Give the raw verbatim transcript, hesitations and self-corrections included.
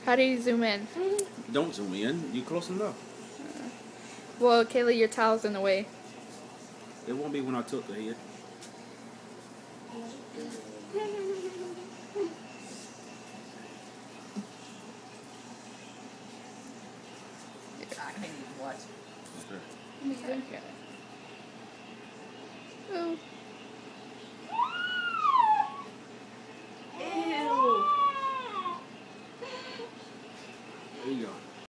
How do you zoom in? Don't zoom in. You close enough. Uh, well, Kayla, your towel's in the way. It won't be when I took the head. I can't even watch. Okay. Oh.